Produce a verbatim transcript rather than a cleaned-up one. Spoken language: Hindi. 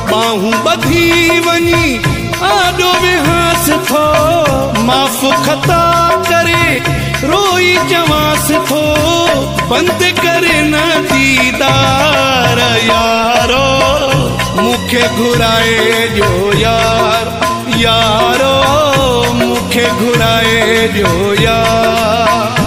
बाहूं बधी वनी आडो विहास थो माफ़ खता करे रोई जवास थो बंद करे न दीदार यारो मुखे घुराए जो यार यारो मुखे घुराए जो यार।